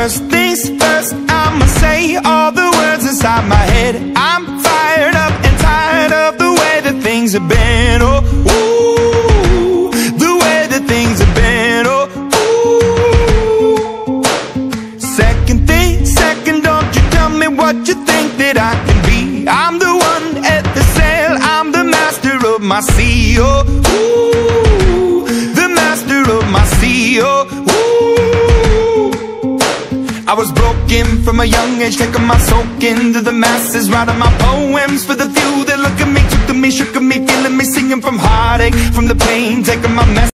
First things first, I'ma say all the words inside my head. I'm fired up and tired of the way that things have been. Oh, ooh, the way that things have been. Oh, ooh. Second, don't you tell me what you think that I can be. I'm the one at the sail, I'm the master of my sea. Oh, ooh, the master of my sea. Oh, ooh. I was broken from a young age, taking my soak into the masses, writing my poems for the few that look at me, took to me, shook at me, feeling me, singing from heartache, from the pain, taking my message.